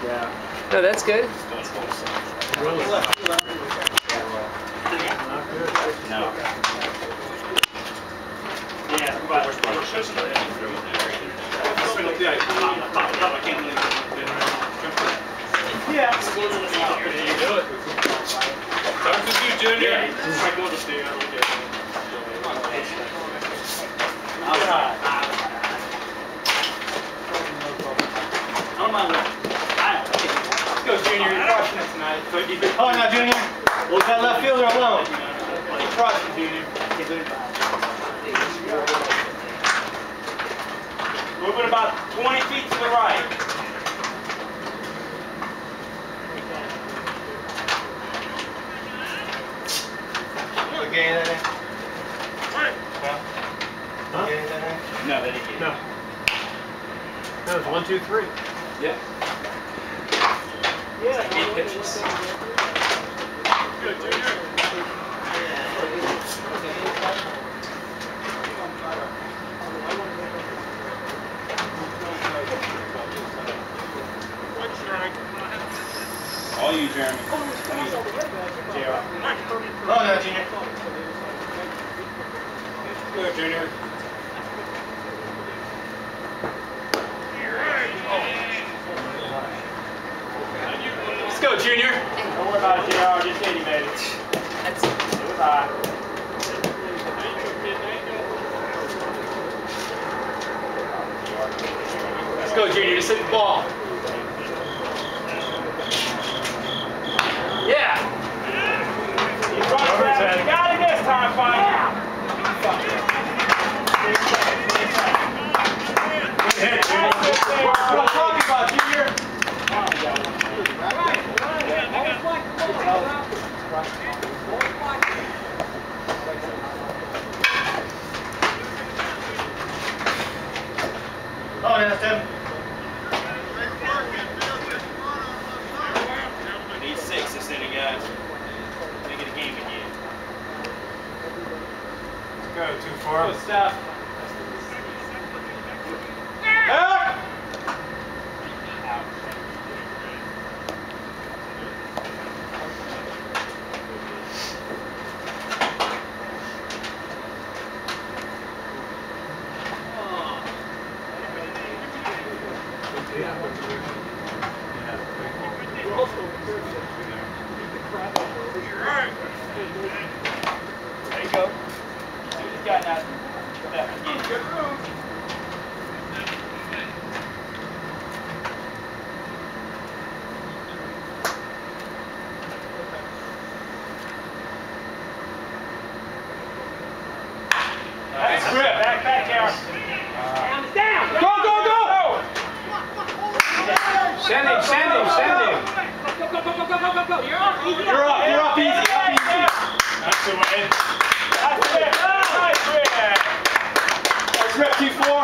Yeah. No, that's good. Really? Not good. No. Yeah, but yeah. Talk to you, Junior. Yeah. Alright. I don't mind that. Let's go, Junior. You're crushing it tonight. Oh, now, Junior. Leave that left fielder alone. You're crushing, Junior. Moving about 20 feet to the right. You getting anything? Huh? You getting anything? No, they didn't get it. No. That was 1, 2, 3. Yeah. Yeah. 8 pitches. Good, Junior. All you, Jeremy. JR. Oh, no, Junior. Good, Junior. Let's go, Junior. Don't worry about it, JR. Just hit him, baby. That's it. It was high. Let's go, Junior. Just hit the ball. Yeah. You got it this time, fine. That's what I'm talking about, Junior. Oh, that's him. Need 6 this inning, guys. Make it a game again. Go, 2-4. Good stuff. There you go. He's got that. Nice grip. Back, here. Down. Go, go, go! Send him. Go. You're up. Easy You're up, easy, That's the way. That's it. Nice grip. Nice grip, 2-4.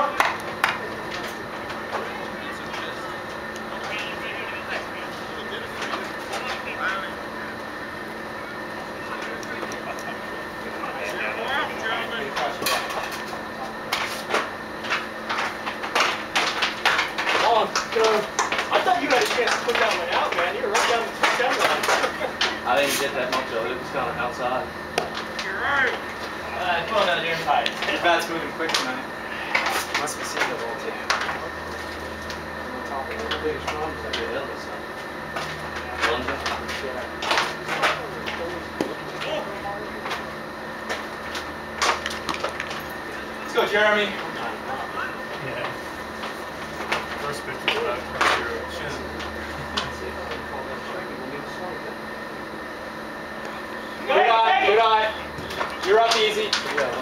I thought you had a chance to put that one out, man. You were right down the center line. I didn't get that much of it. It was kind of outside. You're right. Come on down here. His bat's moving quick tonight. Must be seeing the ball too. Let's go, Jeremy. Yeah. First pitch was about to your chin. Good eye. You're up easy. Yeah.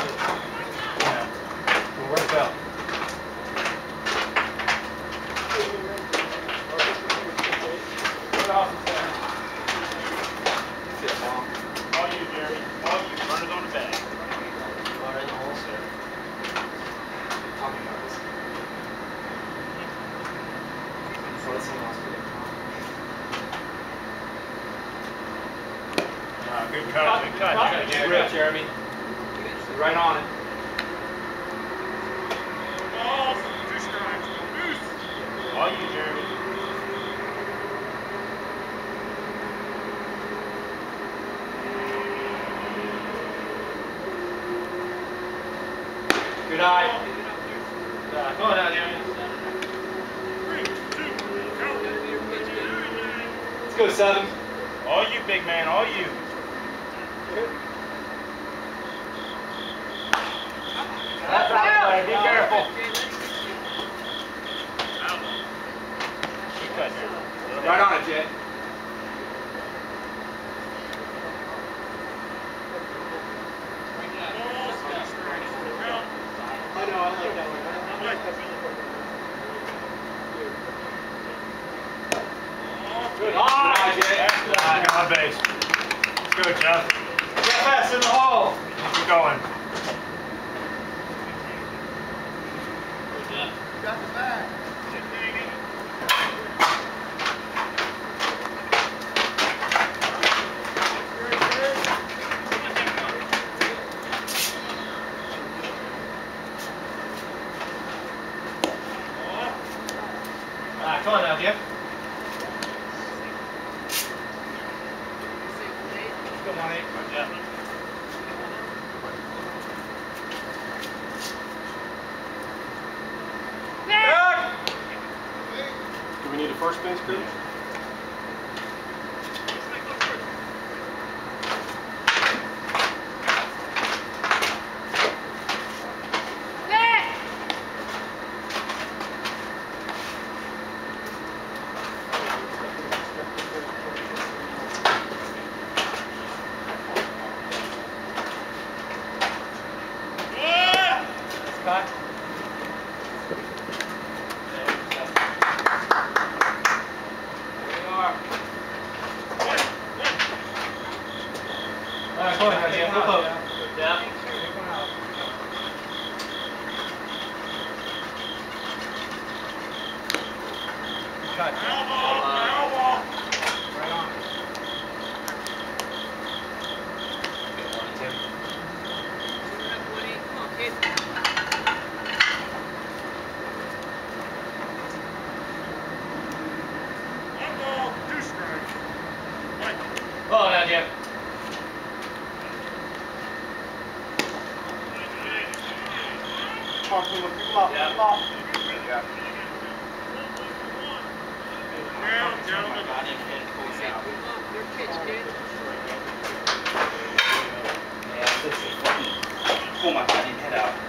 We'll work out. All you, Jeremy. All you. Runners on the bag. Good cut. Good cut. Good grip, Jeremy. You're right on it. All you, Jeremy. Good eye. Good eye. Come on down, Jimmy. Let's go, 7. All you, big man, all you. That's out play. Be careful. Keep cutting it. Right on it, Jay. I know, I like that one. Good eye, Jay. Good eye. Get on base. Let's go, Jeff. Get fast in the hole. Keep going. Got the bag. Come on now, Jim. Come on, 8. Jeff. Do we need a first base coach? Scott. Alright, go ahead, Jim. Flip up. Yeah. Cut. Right on. Good one, Tim. Oh, now, Jim. Come on, come on, come on. Pull my goddamn head out.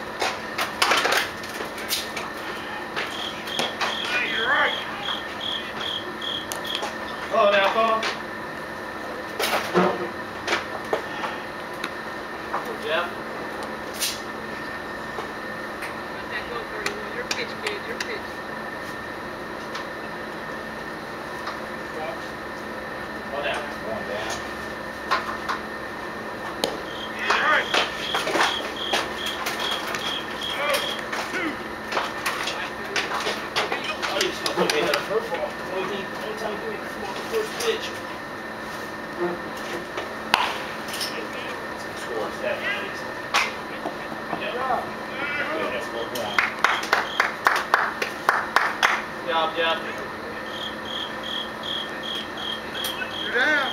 Oh, now, go. Yeah. Go down. Going down. Oh, you're supposed to be at a curveball. Only time you come on the first pitch. Score is definitely. Yeah. Good, that's what we want. Good job, Jeff. You're down.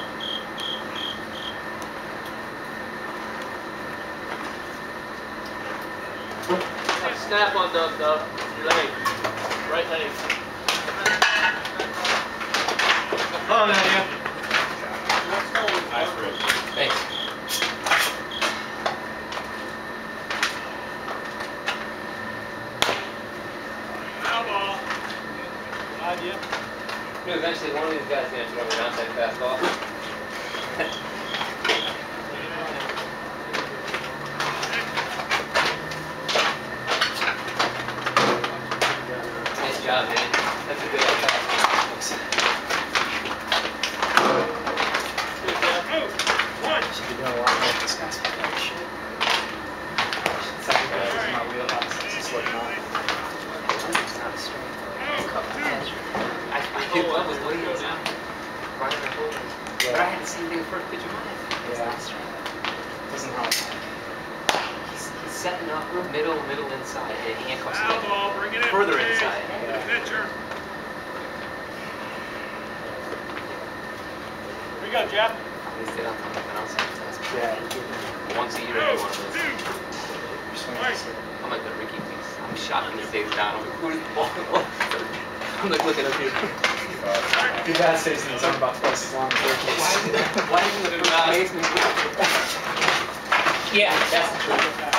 Snap on Doug, your leg. Right leg. Oh, now, Jim. Nice rip. Thanks. Idea. You know, eventually one of these guys is going to throw an outside fastball. Nice job, man. That's a good outside. Should be doing a lot more this guy's fucking shit. Second base is my wheelhouse. It's just like not. It's not straight. I knew what was Williams now. Brian or Williams. But I had the same thing the first pitch of mine. It's not straight. Doesn't help. He's setting up middle inside, and handcuffs further inside. Pitcher. Here we go, Jeff. At least they don't tell me anything else. Yeah, you get Once a year, I do one of those. You're swinging. I'm like, Ricky, please. I'm shotting this thing down. I'm like, where's the ball? I'm like looking up here. Your dad stays in his arm about twice as long as Ricky. Why is it the basement? Yeah, that's the truth.